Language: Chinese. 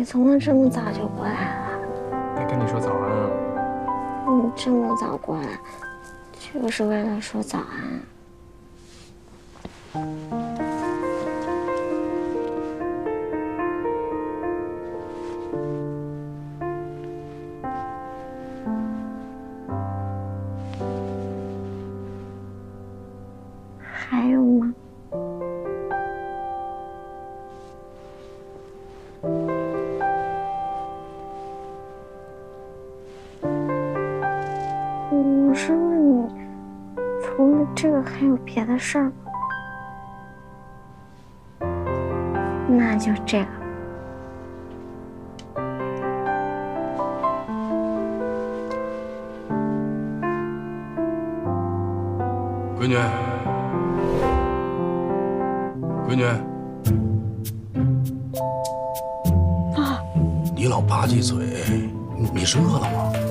你怎么这么早就过来了？ 该跟你说早安啊。 你这么早过来，就是为了说早安？还有吗？我是问你，除了这个还有别的事儿吗？那就这个。 闺女，闺女， 爸， 你老吧唧嘴，你是饿了吗？